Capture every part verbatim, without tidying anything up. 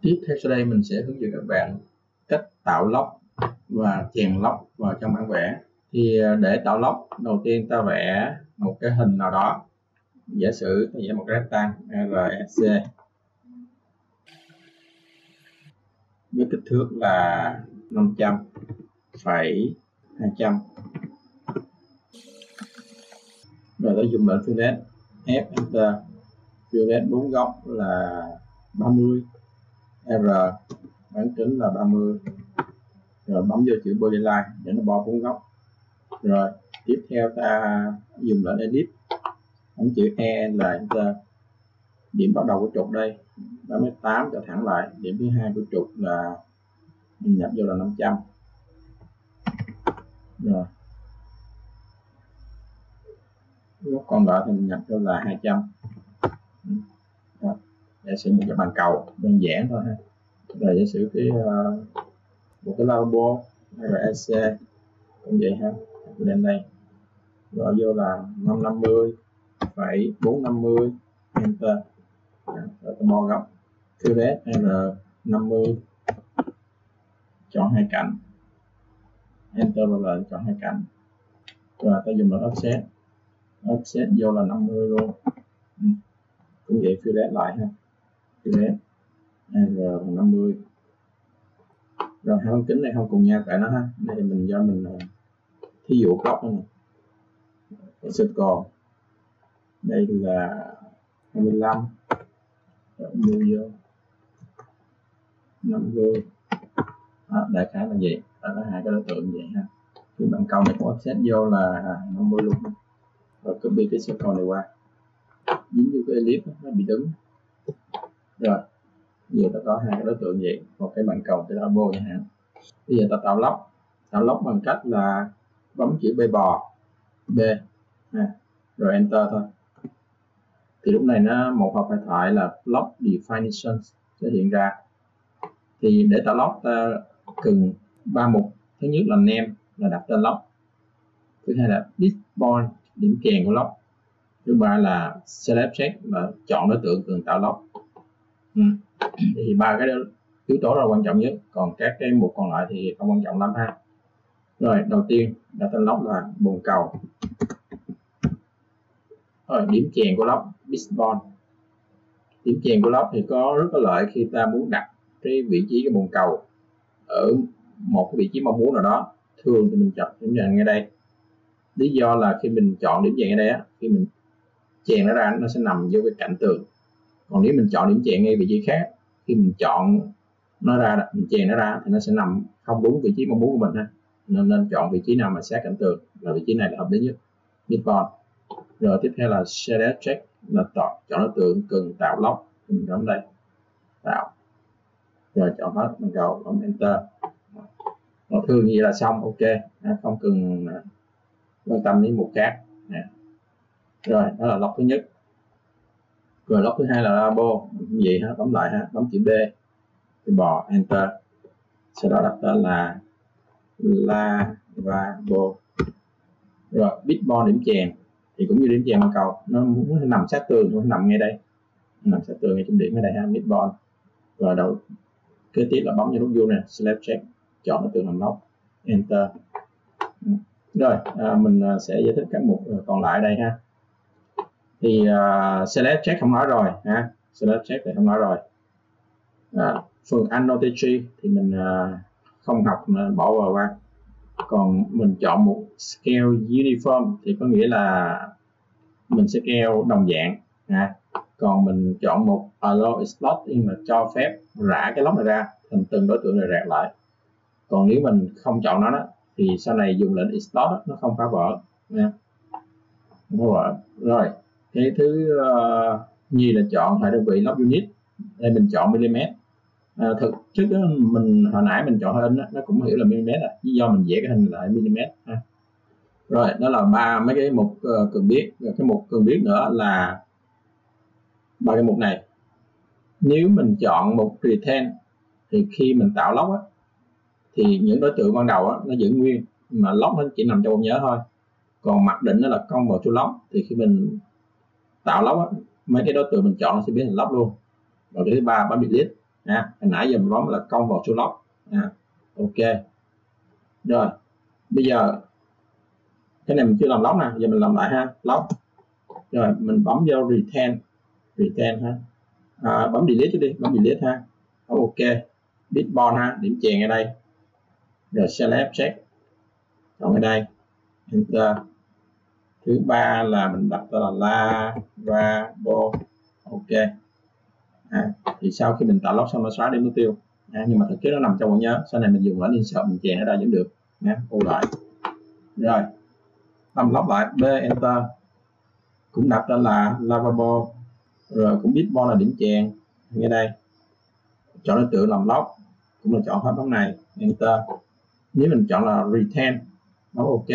Tiếp theo sau đây mình sẽ hướng dẫn các bạn cách tạo log và chèn log vào trong bản vẽ. Thì để tạo log, đầu tiên ta vẽ một cái hình nào đó. Giả sử ta vẽ một rectangle rờ e xê với kích thước là năm trăm phẩy hai trăm. Rồi ta dùng lệnh fillet, F enter, fillet bốn góc là ba mươi, R bán kính là ba mươi. Rồi bấm vô chữ polyline để nó bo bốn góc. Rồi tiếp theo ta dùng lệnh edit, bấm chữ E là enter. Điểm bắt đầu của trục đây ba mươi tám cho thẳng lại. Điểm thứ hai của trục là mình nhập vô là năm trăm. Rồi góc còn lại thì mình nhập vô là hai trăm. Đó. Giả sử một cái bàn cầu đơn giản thôi ha. Rồi giả sử cái uh, một cái lavabo rờ e xê cũng vậy ha, lên đây gọi vô là năm trăm năm mươi phẩy bốn trăm năm mươi, enter. Rồi ta bo góc fillet R năm mươi, chọn hai cạnh, enter vào lệnh chọn hai cạnh. Rồi ta dùng lệnh offset, offset vô là năm mươi luôn. Ừ. Cũng vậy, fillet lại ha, fillet R năm mươi. Rồi hai bán kính này không cùng nhau tại nó ha, đây mình do mình thí dụ góc này, circle đây là hai mươi lăm, mua vô năm mươi. Đó, đại khái là vậy. Đó là hai cái đối tượng vậy ha. Cái bằng cầu này có offset vô là năm mươi luôn. Rồi copy cái circle này qua, dính vô cái ellipse nó bị đứng. Rồi giờ ta có hai cái đối tượng vậy, một cái bằng cầu cái elbow chẳng hạn. Bây giờ ta tạo log, tạo log bằng cách là bấm chữ B bò B ha, rồi enter thôi. Thì lúc này nó một hộp bài thoại là log definition sẽ hiện ra. Thì để tạo log ta cần ba mục. Thứ nhất là name là đặt tên log, thứ hai là display điểm kèn của log, thứ ba là select check là chọn đối tượng cần tạo log. Ừ. Thì ba cái yếu tố là quan trọng nhất, còn các cái mục còn lại thì không quan trọng lắm ha. Rồi đầu tiên đặt tên log là bồn cầu. Rồi điểm chèn của log display. Điểm chèn của log thì có rất có lợi khi ta muốn đặt cái vị trí cái bồn cầu ở một cái vị trí mong muốn nào đó. Thường thì mình chọn điểm chèn ngay đây. Lý do là khi mình chọn điểm chèn ở đây á, khi mình chèn nó ra nó sẽ nằm vô cái cạnh tường. Còn nếu mình chọn điểm chèn ngay vị trí khác, khi mình chọn nó ra, mình chèn nó ra thì nó sẽ nằm không đúng vị trí mong muốn của mình ha. Nên nên chọn vị trí nào mà sát cạnh tường, là vị trí này là hợp lý nhất. Midpoint. Rồi tiếp theo là select check là chọn chọn đối tượng cần tạo log, mình bấm đây tạo, rồi chọn hết bằng cầu, bấm enter. Nó thường như vậy là xong, ok, không cần quan tâm đến một khác. Rồi đó là log thứ nhất. Rồi log thứ hai là labo, vậy ha, bấm lại ha, bấm chữ B thì bò enter. Sau đó đặt tên là lavabo. Rồi bitbond điểm chèn thì cũng như điểm chèn bằng cầu, nó muốn nằm sát tường, nó nằm ngay đây, nằm sát tường ngay trong điểm ở đây ha, bitbond. Rồi đầu kế tiếp là bấm vào nút vuông này, select check, chọn đối tượng làm log, enter. Rồi à, mình sẽ giải thích các mục còn lại đây ha. Thì uh, select check không nói rồi ha, select check thì không nói rồi. À, phần annotation thì mình uh, không học, mình bỏ vào qua. Còn mình chọn một scale uniform thì có nghĩa là mình sẽ scale đồng dạng ha. Còn mình chọn một allow slotting là cho phép rã cái log này ra thành từng đối tượng này rạc lại. Còn nếu mình không chọn nó đó, thì sau này dùng lệnh slot đó, nó không phá vỡ nha. Không phá vỡ. Rồi cái thứ uh, như là chọn hệ đơn vị log unit. Đây mình chọn mm. À, thực chất đó, mình hồi nãy mình chọn hình đó, nó cũng hiểu là mm à, do mình vẽ cái hình lại mm ha. Rồi đó là ba mấy cái mục uh, cần biết. Rồi cái mục cần biết nữa là ba cái mục này. Nếu mình chọn mục retain thì khi mình tạo log á, thì những đối tượng ban đầu á, nó giữ nguyên, mà log nó chỉ nằm trong nhớ thôi. Còn mặc định nó là convert to log, thì khi mình tạo log á, mấy cái đối tượng mình chọn nó sẽ biến thành log luôn. Rồi cái thứ ba bấm delete à, hồi nãy giờ mình bấm là công vào chỗ lock. À, ok rồi, bây giờ cái này mình chưa làm lock nè, giờ mình làm lại ha. Lock rồi mình bấm vô retain retain ha, à, bấm delete cho đi, bấm delete ha. Ok, bitbond ha, điểm chèn ở đây rồi select check còn ở đây enter. Thứ ba là mình đặt tên là Lavabo. Ok, à, thì sau khi mình tạo lock xong nó xóa điểm mục tiêu, à, nhưng mà thực tế nó nằm trong bộ nhớ, sau này mình dùng lệnh insert mình chèn ở đây vẫn được nha. Ô lại rồi làm lock lại B enter, cũng đặt tên là Lavabo rồi cũng bitbond là điểm chèn ngay đây, chọn đối tượng làm lock cũng là chọn hết bấm này enter. Nếu mình chọn là retain bấm ok,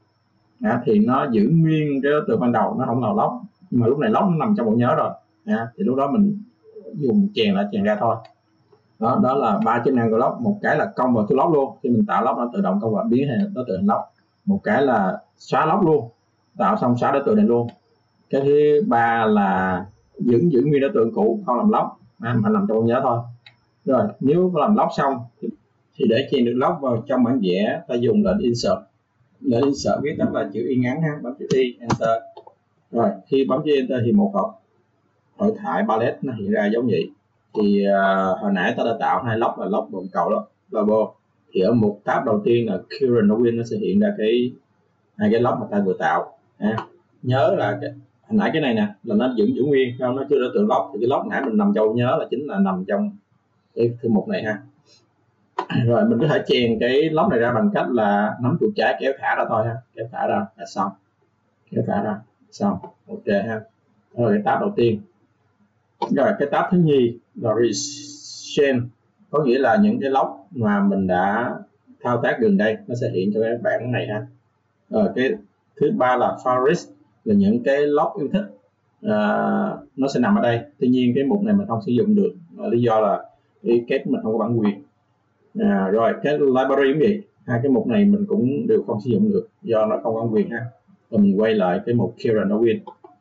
à, thì nó giữ nguyên cái đối tượng ban đầu, nó không là lock, nhưng mà lúc này lock nó nằm trong bộ nhớ rồi, à, thì lúc đó mình dùng chèn lại chèn ra thôi. Đó, đó là ba chức năng của lock. Một cái là công vào lock luôn, khi mình tạo lock nó tự động công vào biến thành đối tượng lock. Một cái là xóa lock luôn, tạo xong xóa đối tượng này luôn. Cái thứ ba là giữ giữ nguyên đối tượng cũ, không làm lock, à, mà làm trong bộ nhớ thôi. Rồi nếu làm lock xong thì, thì để chèn được lock vào trong bản vẽ, ta dùng lệnh insert. Lệnh insert viết tắt là chữ y ngắn ha, bấm chữ y enter. Rồi khi bấm chữ enter thì một hộp hội thoại palette nó hiện ra giống vậy. Thì uh, hồi nãy ta đã tạo hai lock là lock bồn cầu đó Lavabo, thì ở một tab đầu tiên là current win nó sẽ hiện ra cái hai cái lock mà ta vừa tạo. À, nhớ là cái, hồi nãy cái này nè là nó giữ giữ nguyên, không, nó chưa đối tượng lock, thì cái lock nãy mình nằm trong nhớ là chính là nằm trong cái thư mục này ha. Rồi mình có thể chèn cái lock này ra bằng cách là nắm chuột trái kéo thả ra thôi ha, kéo thả ra là xong, kéo thả ra xong. Ok ha. Rồi cái tab đầu tiên. Rồi cái tab thứ nhì là recent, có nghĩa là những cái lock mà mình đã thao tác gần đây nó sẽ hiện cho cái bảng này ha. Rồi cái thứ ba là favorite, là những cái lock yêu thích, à, nó sẽ nằm ở đây. Tuy nhiên cái mục này mình không sử dụng được, lý do là cái kết mình không có bản quyền. À, rồi cái library cũng vậy, hai cái mục này mình cũng đều không sử dụng được do nó không có bản quyền ha. Rồi mình quay lại cái mục current win.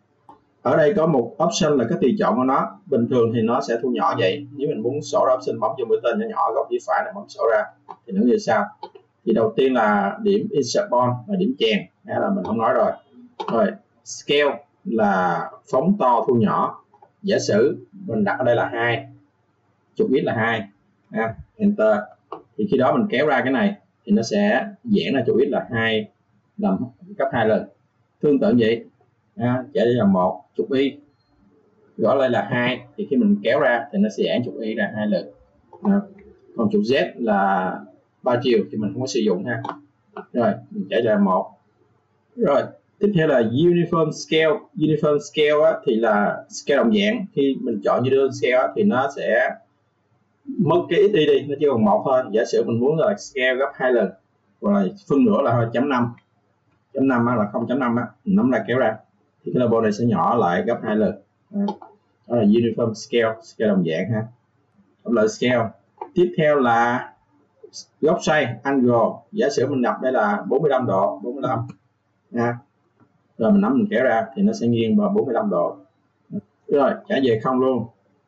Ở đây có một option là cái tùy chọn của nó, bình thường thì nó sẽ thu nhỏ vậy. Nếu mình muốn sổ ra option, bấm vô mũi tên nhỏ nhỏ góc dưới phải này bấm sổ ra thì nó như sau. Thì đầu tiên là điểm insert bond là điểm chèn, hay là mình không nói rồi. Rồi scale là phóng to thu nhỏ. Giả sử mình đặt ở đây là hai, trục x là hai, à, enter. Thì khi đó mình kéo ra cái này thì nó sẽ giãn ra trục x là hai, làm gấp hai lần. Tương tự vậy, à, chạy đây là một, trục y gọi đây là hai, thì khi mình kéo ra thì nó sẽ giãn trục y ra hai lần. À, còn trục z là ba chiều thì mình không có sử dụng ha. Rồi mình chạy ra một. Rồi tiếp theo là uniform scale. Uniform scale á, thì là scale đồng dạng. Khi mình chọn uniform scale á, thì nó sẽ mất cái x đi đi, nó chỉ còn một thôi. Giả sử mình muốn là scale gấp hai lần, hoặc là phân nửa là chấm năm, chấm năm là không chấm năm á, mình nắm ra kéo ra thì cái label này sẽ nhỏ lại gấp hai lần. Đó là uniform scale, scale đồng dạng ha. Đó là scale. Tiếp theo là góc xoay angle. Giả sử mình nhập đây là bốn mươi lăm độ, bốn mươi lăm ha. Rồi mình nắm mình kéo ra thì nó sẽ nghiêng vào bốn mươi lăm độ. Rồi trả về không luôn,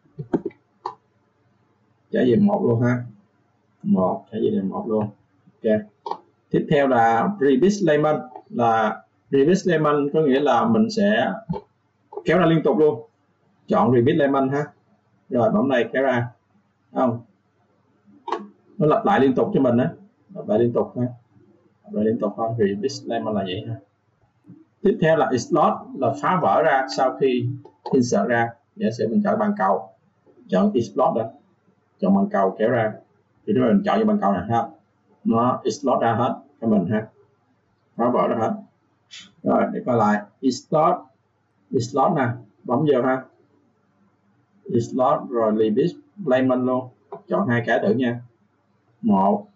trả về một luôn ha, một, trả về một luôn. Ok. Tiếp theo là repeat layman, là repeat layman có nghĩa là mình sẽ kéo ra liên tục luôn. Chọn repeat layman ha. Rồi bấm đây kéo ra, không, nó lặp lại liên tục cho mình á, lặp lại liên tục ha, lặp lại liên tục thôi. Repeat layman là vậy ha. Tiếp theo là explode, là phá vỡ ra sau khi insert ra. Giả sử mình chọn bàn cầu, chọn explode đó, chọn bàn cầu kéo ra thì nếu mình chọn cái bàn cầu này ha, nó explode ra hết cho mình ha, phá vỡ ra hết. Rồi để coi lại explode, explode nè, bấm vô ha, explode rồi repeat layman luôn, chọn hai cái thử nha, một,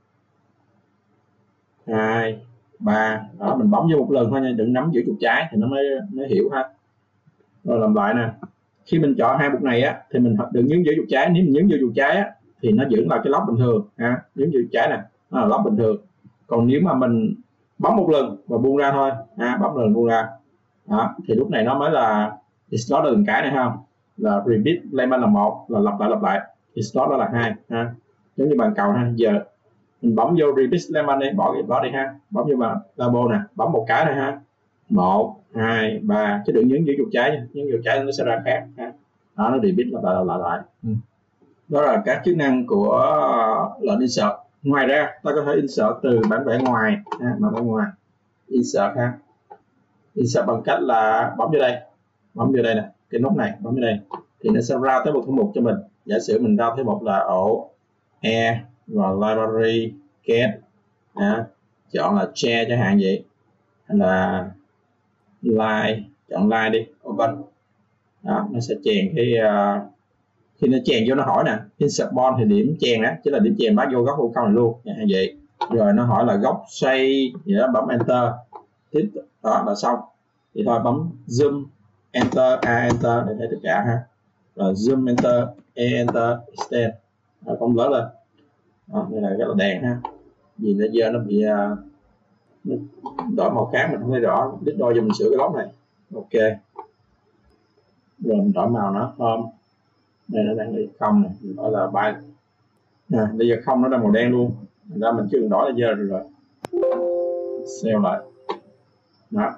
hai, ba. Đó, mình bấm vô một lần thôi nha, đừng nắm giữ chuột trái thì nó mới mới hiểu ha. Rồi làm lại nè, khi mình chọn hai mục này á thì mình đừng nhấn giữ chuột trái. Nếu mình nhấn vô chuột trái á thì nó giữ lại cái lock bình thường ha, nhấn vô chuột trái nè, nó là lock bình thường. Còn nếu mà mình bấm một lần và buông ra thôi ha, bấm lần buông ra đó, thì lúc này nó mới là explode từng cái này không, là repeat layman là một, là lặp lại lặp lại. thì slot đó là hai ha, giống như bàn cầu ha. Giờ mình bấm vô repeat lemon đi, bỏ cái đó đi ha, bấm vô vào labo nè, bấm một cái thôi ha, một hai ba, chứ đừng nhấn giữ chuột trái nha, nhấn chuột trái nó sẽ ra khác ha. Đó, nó repeat lại lại lại lại. Ừ. Đó là các chức năng của lệnh insert. Ngoài ra ta có thể insert từ bản vẽ ngoài ha, bản vẽ ngoài insert ha, insert bằng cách là bấm vô đây, bấm vô đây nè, cái nút này bấm vô đây thì nó sẽ ra tới một thư mục cho mình. Giả sử mình ra tới một là ổ e và library get, à, chọn là share chẳng hạn vậy, hay là like, chọn like đi, open. Đó, nó sẽ chèn cái uh, khi nó chèn vô nó hỏi nè insert bond thì điểm chèn á, chứ là điểm chèn bắt vô góc vô câu này luôn như vậy. Rồi nó hỏi là góc xoay gì đó, bấm enter tiếp, đó là xong. Thì thôi bấm zoom enter, a enter để thấy tất cả ha, rồi zoom enter, e enter, extend, rồi phóng lớn lên. Đó, đây là cái là đèn ha, vì nó giờ nó bị uh, nó đổi màu khác mình không thấy rõ, đích đôi cho mình sửa cái lốc này. Ok, rồi mình đổi màu nó không, đây nó đang bị không này, mình đổi là ba à, bây giờ không nó đang màu đen luôn, ra mình chưa cần đổi là giờ rồi, rồi save lại đó,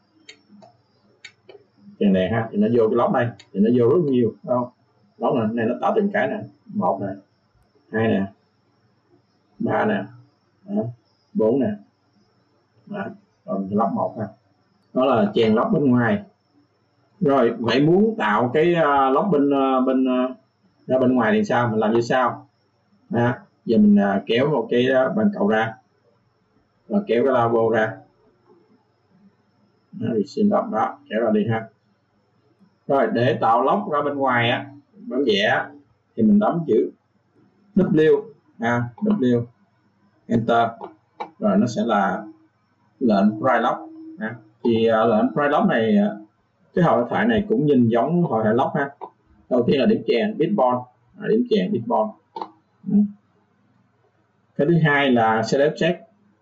đèn đèn ha, thì nó vô cái lốc này thì nó vô rất nhiều, đúng không? Lốc này, này nó tạo từng cái nè, một nè, hai nè, ba nè, bốn nè, đó, còn lốc một ha, đó là chèn lốc bên ngoài. Rồi vậy muốn tạo cái uh, lốc bên uh, bên uh, ra bên ngoài thì sao? Mình làm như sau à, giờ mình uh, kéo một cái uh, bàn cầu ra và kéo cái labo ra, xin lốc đó, kéo ra đi ha. Rồi để tạo lốc ra bên ngoài á, bản vẽ thì mình bấm chữ W à, W enter, rồi nó sẽ là lệnh pry lock à. Thì uh, lệnh pry lock này, cái hội thoại này cũng nhìn giống hội thoại lock ha. Đầu tiên là điểm chèn bit bond, à, điểm chèn bit bond. Ừ. Cái thứ hai là select check.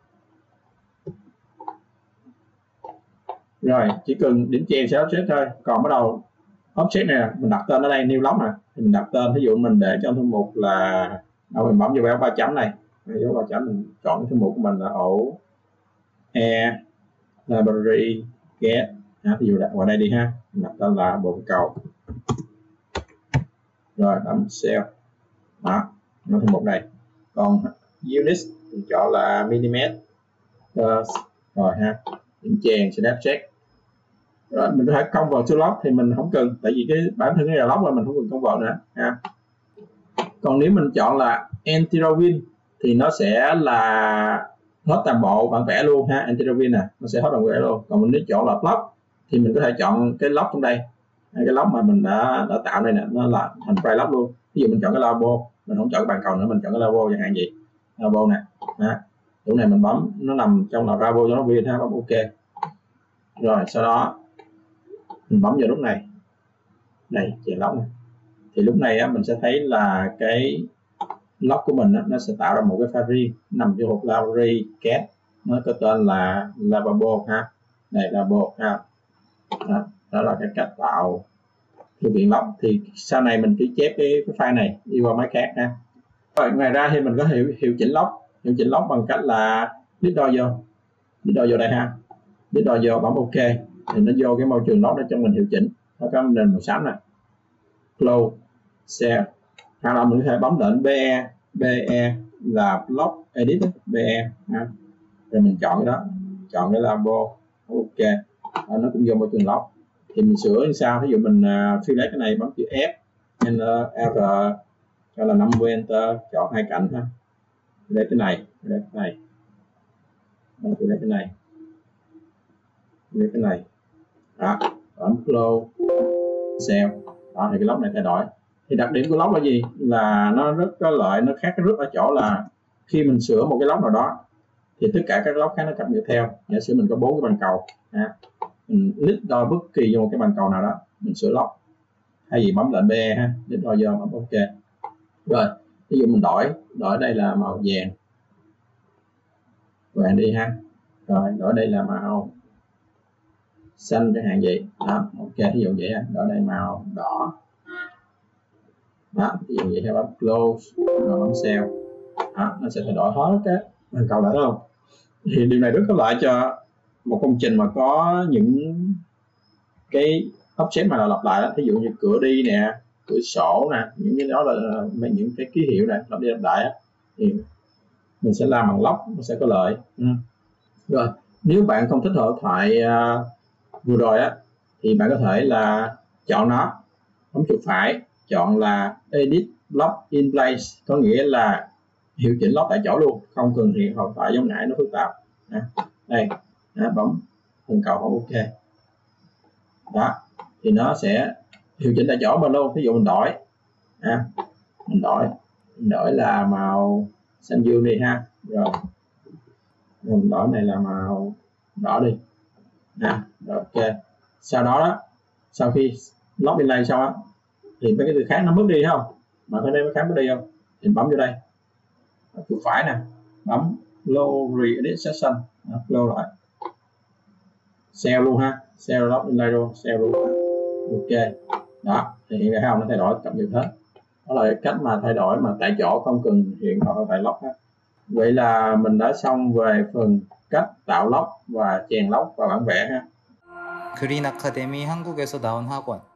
Rồi chỉ cần điểm chèn select check thôi, còn bắt đầu object này mình đặt tên ở đây new lock nè, thì mình đặt tên, ví dụ mình để trong thư mục là đâu, mình bấm vô dấu ba chấm này, dấu ba chấm mình chọn cái thư mục của mình là ổ e library get, à, ví dụ đặt vào đây đi ha, mình đặt tên là bộ cầu, rồi bấm save đó, nó thư mục này. Còn unit mình chọn là millimet, rồi ha, điểm chèn select check. Rồi mình có thể công vào to lock thì mình không cần, tại vì cái bản thân cái là lock là mình không cần công vào nữa ha. Còn nếu mình chọn là anti-roving thì nó sẽ là hết toàn bộ bản vẽ luôn ha, anti-roving nè, nó sẽ hết bản vẽ luôn. Còn mình nếu chọn là block thì mình có thể chọn cái lock trong đây, cái lock mà mình đã đã tạo đây nè, nó là thành file lock luôn. Ví dụ mình chọn cái labo, mình không chọn cái bàn cầu nữa, mình chọn cái labo chẳng hạn gì, labo nè, ha. Chỗ này mình bấm nó nằm trong là labo cho nó viên ha, bấm ok. Rồi sau đó mình bấm vào lúc này, này chèn lock này, thì lúc này á, mình sẽ thấy là cái lock của mình á, nó sẽ tạo ra một cái file riêng nằm trong hộp library get, nó có tên là lavabo ha, này lavabo ha. Đó, đó là cái cách tạo thư viện lock. Thì sau này mình cứ chép cái, cái file này đi qua máy khác ha. Rồi ngoài ra thì mình có hiệu hiệu chỉnh lock, hiệu chỉnh lock bằng cách là list đo vô, list đo vô đây ha, list đo vô bấm ok thì nó vô cái môi trường lock để cho mình hiệu chỉnh. Nó có nền màu xám này, close, share, hoặc là mình có thể bấm lệnh be, be là block edit be ha. Rồi mình chọn cái đó, chọn cái labo, ok, đó, nó cũng vô môi trường lock. Thì mình sửa như sao, ví dụ mình uh, select cái này bấm chữ F, Enter, R cho là năm mươi, enter, chọn hai cạnh ha, lấy cái này, lấy cái này, lấy cái này, lấy cái này, đó, bấm close, save, đó thì cái lock này thay đổi. Thì đặc điểm của lock là gì, là nó rất có lợi, nó khác rất ở chỗ là khi mình sửa một cái lock nào đó thì tất cả các lock khác nó cập nhật theo. Giả sử mình có bốn cái bàn cầu ha, mình list đo bất kỳ vô một cái bàn cầu nào đó mình sửa lock, hay gì bấm lệnh be ha, list đo vô bấm ok. Rồi ví dụ mình đổi đổi đây là màu vàng vàng đi ha, rồi đổi đây là màu xanh chẳng hạn vậy đó, ok, ví dụ vậy ha, đổi đây màu đỏ, Đó, ví dụ vậy, theo bấm close và bấm save, đó, nó sẽ thay đổi hết các bàn cầu lại, đúng không? Thì điều này rất có lợi cho một công trình mà có những cái object mà là lặp lại đó, ví dụ như cửa đi nè, cửa sổ nè, những cái đó là những cái ký hiệu này lặp đi lặp lại á, thì mình sẽ làm bằng lock, nó sẽ có lợi. Ừ. Rồi nếu bạn không thích hội thoại uh, vừa rồi á, thì bạn có thể là chọn nó, bấm chuột phải chọn là edit lock in place, có nghĩa là hiệu chỉnh lock tại chỗ luôn, không cần hiện hội thoại giống nãy nó phức tạp. À, đây, à, bấm phần cầu ok, đó thì nó sẽ điều chỉnh tại chỗ bên luôn. Ví dụ mình đổi, à, mình đổi mình đổi là màu xanh dương đi ha, rồi mình đổi này là màu đỏ đi, à, rồi ok. Sau đó đó, sau khi lock delay xong á, thì mấy cái từ khác nó mất đi không, mà cái đây nó khác mất đi không, thì bấm vô đây chuột phải nè, bấm low re-edit section, low lại, save luôn ha, save lock delay luôn, save luôn, ok. Đó thì hiện ra không, nó thay đổi cập nhật hết. Đó là cách mà thay đổi mà tại chỗ không cần hiện hoặc tại lock hết. Vậy là mình đã xong về phần cách tạo lock và chèn lock vào bản vẽ ha. 그린 아카데미 한국에서 나온 학원